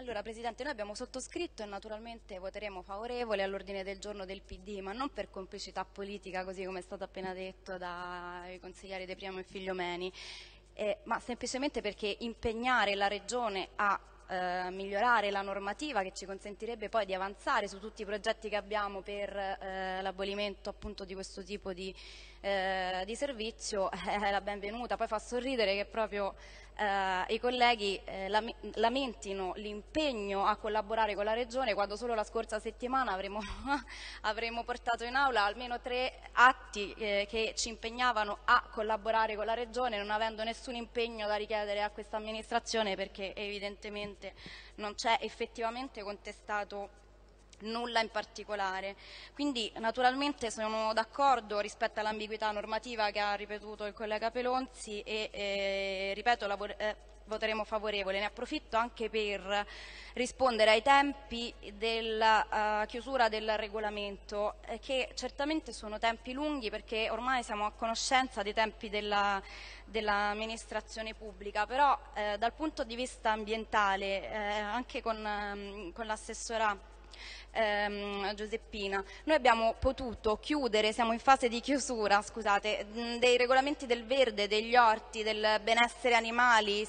Allora, Presidente, noi abbiamo sottoscritto e naturalmente voteremo favorevole all'ordine del giorno del PD, ma non per complicità politica, così come è stato appena detto dai consiglieri De Priamo e Figliomeni, ma semplicemente perché impegnare la Regione a migliorare la normativa che ci consentirebbe poi di avanzare su tutti i progetti che abbiamo per l'abolimento appunto di questo tipo di servizio è la benvenuta. Poi fa sorridere che proprio i colleghi lamentino l'impegno a collaborare con la Regione quando solo la scorsa settimana avremmo portato in aula almeno 3 atti che ci impegnavano a collaborare con la Regione, non avendo nessun impegno da richiedere a questa amministrazione, perché evidentemente non c'è effettivamente contestato nulla in particolare. Quindi naturalmente sono d'accordo rispetto all'ambiguità normativa che ha ripetuto il collega Pelonzi e ripeto, voteremo favorevole. Ne approfitto anche per rispondere ai tempi della chiusura del regolamento, che certamente sono tempi lunghi, perché ormai siamo a conoscenza dei tempi dell'amministrazione pubblica, però dal punto di vista ambientale, anche con l'assessora Giuseppina, noi abbiamo potuto chiudere, siamo in fase di chiusura, scusate, dei regolamenti del verde, degli orti, del benessere animali,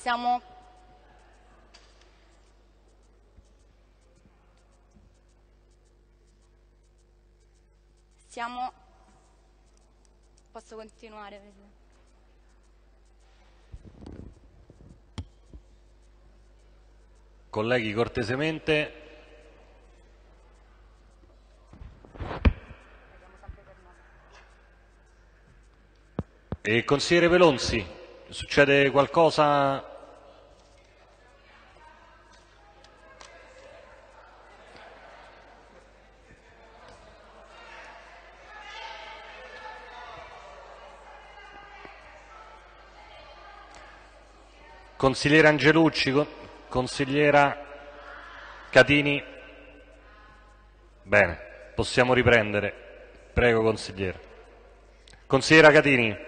Posso continuare, Presidente? Colleghi, cortesemente. Consigliere Pelonzi, succede qualcosa? Consigliere Angelucci, consigliera Catini. Bene, possiamo riprendere. Prego, consigliere. Consigliera Catini.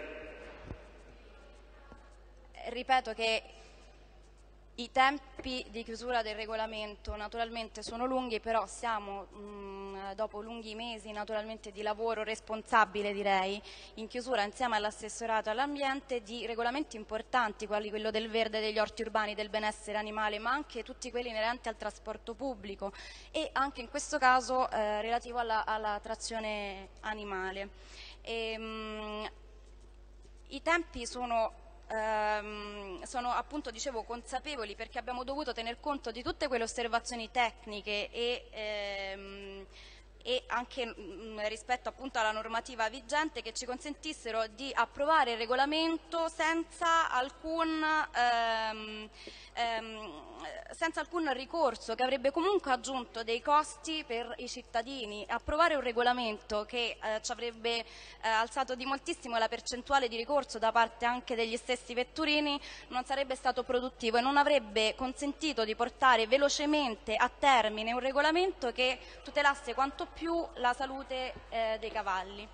Ripeto che i tempi di chiusura del regolamento naturalmente sono lunghi, però siamo dopo lunghi mesi naturalmente di lavoro responsabile, direi, in chiusura insieme all'assessorato all'ambiente di regolamenti importanti quali quello del verde, degli orti urbani, del benessere animale, ma anche tutti quelli inerenti al trasporto pubblico e anche in questo caso relativo alla trazione animale. I tempi sono appunto, dicevo, consapevoli, perché abbiamo dovuto tener conto di tutte quelle osservazioni tecniche e anche rispetto appunto alla normativa vigente, che ci consentissero di approvare il regolamento senza alcun ricorso, che avrebbe comunque aggiunto dei costi per i cittadini. Approvare un regolamento che ci avrebbe alzato di moltissimo la percentuale di ricorso da parte anche degli stessi vetturini non sarebbe stato produttivo e non avrebbe consentito di portare velocemente a termine un regolamento che tutelasse quanto più la salute dei cavalli.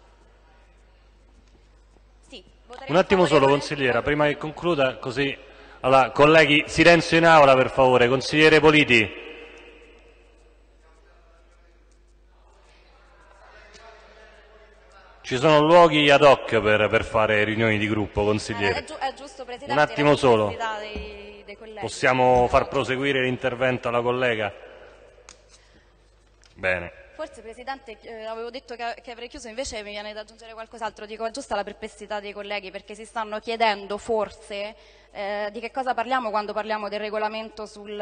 Sì, un attimo solo, consigliera, prima che concluda, così. Allora, colleghi, silenzio in aula per favore. Consigliere Politi. Ci sono luoghi ad hoc per fare riunioni di gruppo, consigliere. È giusto, Presidente, un attimo solo. dei colleghi. Possiamo far proseguire l'intervento alla collega? Bene. Forse, Presidente, avevo detto che avrei chiuso, invece mi viene da aggiungere qualcos'altro. Dico, è giusta la perplessità dei colleghi, perché si stanno chiedendo forse di che cosa parliamo quando parliamo del regolamento sul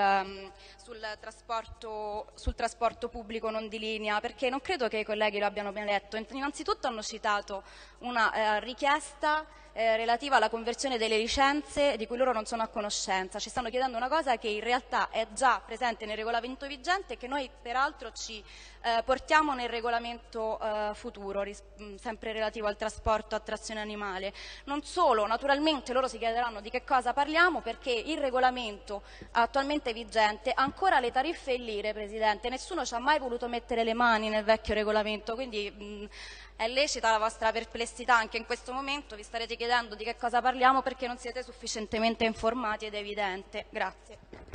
trasporto pubblico non di linea, perché non credo che i colleghi lo abbiano ben letto. Innanzitutto hanno citato una richiesta relativa alla conversione delle licenze di cui loro non sono a conoscenza. Ci stanno chiedendo una cosa che in realtà è già presente nel regolamento vigente e che noi peraltro ci portiamo nel regolamento futuro, sempre relativo al trasporto a trazione animale. Non solo, naturalmente loro si chiederanno di che cosa parliamo, perché il regolamento attualmente vigente ha ancora le tariffe in lire, Presidente. Nessuno ci ha mai voluto mettere le mani nel vecchio regolamento, quindi è lecita la vostra perplessità anche in questo momento. Vi starete chiedendo di che cosa parliamo perché non siete sufficientemente informati ed è evidente. Grazie.